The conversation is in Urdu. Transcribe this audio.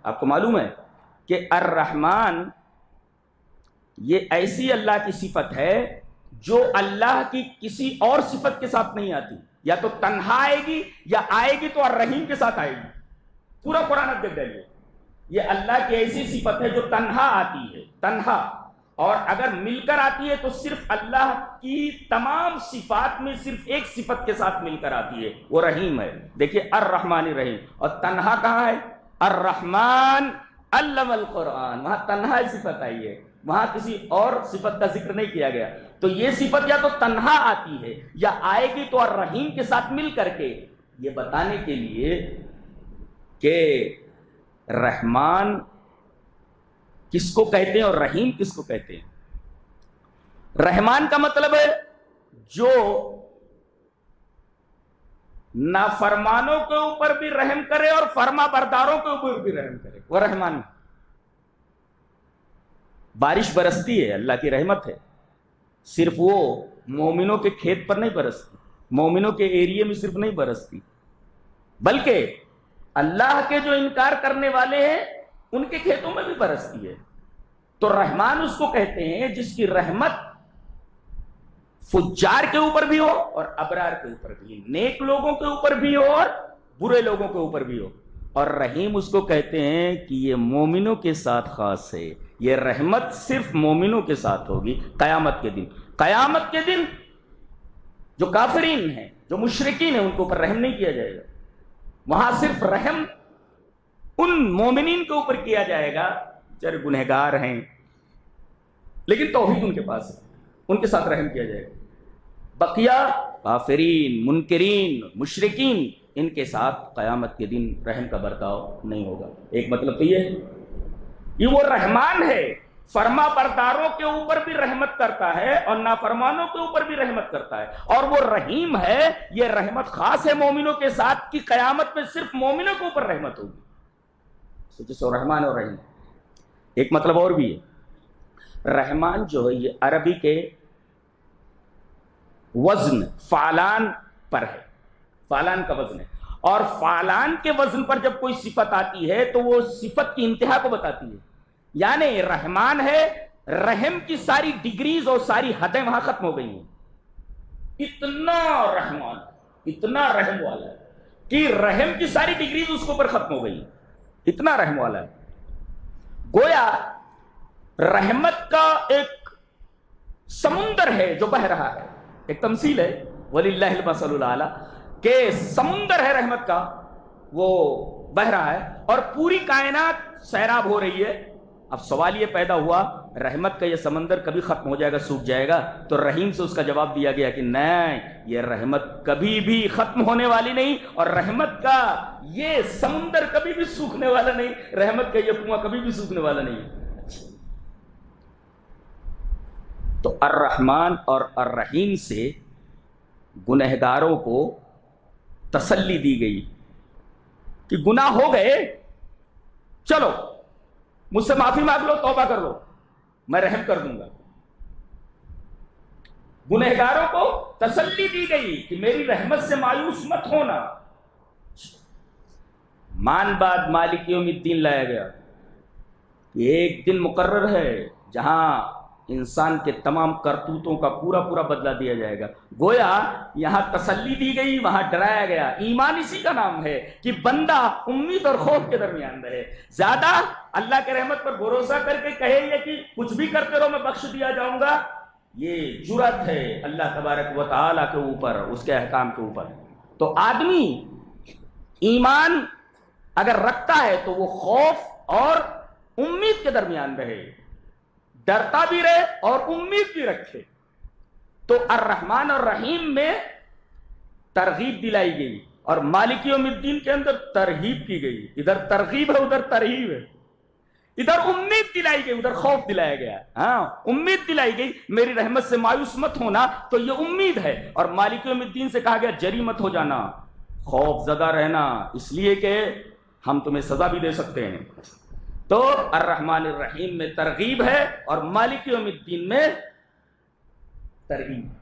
آپ کو معلوم ہے کہ الرحمن یہ ایسی اللہ کی صفت ہے جو اللہ کی کسی اور صفت کے ساتھ نہیں آتی. یا تو تنہا آئے گی یا آئے گی تو الرحیم کے ساتھ آئے گی. پورا قرآن اب دیکھ ڈالیے. یہ اللہ کی ایسی صفت ہے جو تنہا آتی ہے, تنہا, اور اگر مل کر آتی ہے تو صرف اللہ کی تمام صفات میں صرف ایک صفت کے ساتھ مل کر آتی ہے, وہ رحیم ہے. دیکھیے الرحمن الرحیم. اور تنہا کہاں ہے؟ الرحمن علم القرآن, وہاں تنہا صفت آئی ہے, وہاں کسی اور صفت کا ذکر نہیں کیا گیا. تو یہ صفت یا تو تنہا آتی ہے یا آئے گی تو الرحیم کے ساتھ مل کر کے, یہ بتانے کے لیے کہ رحمان کس کو کہتے ہیں اور رحیم کس کو کہتے ہیں. رحمان کا مطلب ہے جو نافرمانوں کے اوپر بھی رحم کرے اور فرما برداروں کے اوپر بھی رحم کرے, وہ رحمان ہے. بارش برستی ہے, اللہ کی رحمت ہے, صرف وہ مومنوں کے کھیت پر نہیں برستی, مومنوں کے ایریے میں صرف نہیں برستی, بلکہ اللہ کے جو انکار کرنے والے ہیں ان کے کھیتوں میں بھی برستی ہے. تو رحمان اس کو کہتے ہیں جس کی رحمت فجار کے اوپر بھی ہو اور ابرار کے اوپر بھی, نیک لوگوں کے اوپر بھی ہو اور برے لوگوں کے اوپر بھی ہو. اور رحیم اس کو کہتے ہیں کہ یہ مومنوں کے ساتھ خاص ہے, یہ رحمت صرف مومنوں کے ساتھ ہوگی قیامت کے دن. قیامت کے دن جو کافرین ہیں, جو مشرکین ہیں, ان کے اوپر رحم نہیں کیا جائے گا. وہاں صرف رحم ان مومنین کے اوپر کیا جائے گا جو گنہگار ہیں لیکن توحید ان کے پاس ہے, ان کے ساتھ رحم کیا جائے گا. بقیہ کافرین, منکرین, مشرکین, ان کے ساتھ قیامت کے دن رحم کا برتاؤ نہیں ہوگا. ایک مطلب تو یہ وہ رحمان ہے, فرما برداروں کے اوپر بھی رحمت کرتا ہے اور نافرمانوں کے اوپر بھی رحمت کرتا ہے. اور وہ رحیم ہے, یہ رحمت خاص ہے مومنوں کے ساتھ, کی قیامت میں صرف مومنوں کے اوپر رحمت ہوگی. جسے رحمان اور رحیم. ایک مطلب اور بھی ہے, رحمان جو ہے یہ عربی کے وزن فعلان پر ہے, فعلان کا وزن ہے, اور فعلان کے وزن پر جب کوئی صفت آتی ہے تو وہ صفت کی انتہا کو بتاتی ہے. یعنی رحمان ہے, رحم کی ساری ڈگریز اور ساری حدیں وہاں ختم ہو گئی ہیں. اتنا رحمان, اتنا رحم والا ہے کہ رحم کی ساری ڈگریز اس کے اوپر ختم ہو گئی ہیں, اتنا رحم والا ہے. گویا رحمت کا ایک سمندر ہے جو بہہ رہا ہے. ایک تمثیل ہے وَلِلَّهِ الْمَثَلُ الْأَعْلَىٰ کہ سمندر ہے رحمت کا, وہ بہہ رہا ہے اور پوری کائنات سیراب ہو رہی ہے. اب سوال یہ پیدا ہوا, رحمت کا یہ سمندر کبھی ختم ہو جائے گا, سوکھ جائے گا؟ تو رحیم سے اس کا جواب دیا گیا کہ نہیں, یہ رحمت کبھی بھی ختم ہونے والی نہیں, اور رحمت کا یہ سمندر کبھی بھی سوکھنے والا نہیں, رحمت کا یہ کنواں کبھی بھی سوکھنے والا نہیں. تو الرحمن اور الرحیم سے گنہگاروں کو تسلی دی گئی کہ گناہ ہو گئے, چلو مجھ سے معافی مانگ لو, توبہ کر لو, میں رحم کر دوں گا. گنہگاروں کو تسلی دی گئی کہ میری رحمت سے مایوس مت ہونا. مان بعد مالک یوم الدین لایا گیا. ایک دن مقرر ہے جہاں انسان کے تمام کرتوتوں کا پورا پورا بدلہ دیا جائے گا. گویا یہاں تسلی دی گئی, وہاں ڈرایا گیا. ایمان اسی کا نام ہے کہ بندہ امید اور خوف کے درمیان رہے. زیادہ اللہ کے رحمت پر بھروسہ کر کے کہے یہ کہ کچھ بھی کرتے رہو میں بخش دیا جاؤں گا, یہ جرأت ہے اللہ تبارک و تعالیٰ کے اوپر, اس کے احکام کے اوپر. تو آدمی ایمان اگر رکھتا ہے تو وہ خوف اور امید کے درمیان رہے, ڈرتا بھی رہے اور امید بھی رکھے. تو الرحمن اور رحیم میں ترغیب دلائی گئی اور مالک یوم الدین کے اندر ترغیب کی گئی. ادھر ترغیب ہے, ادھر ترہیب ہے. ادھر امید دلائی گئی, ادھر خوف دلایا گیا. ہاں, امید دلائی گئی میری رحمت سے مایوس مت ہونا, تو یہ امید ہے. اور مالک یوم الدین سے کہا گیا جری مت ہو جانا, خوف زدہ رہنا, اس لیے کہ ہم تمہیں سزا بھی دے سکتے ہیں. تو الرحمن الرحیم میں ترغیب ہے اور مالک یوم الدین میں ترغیب.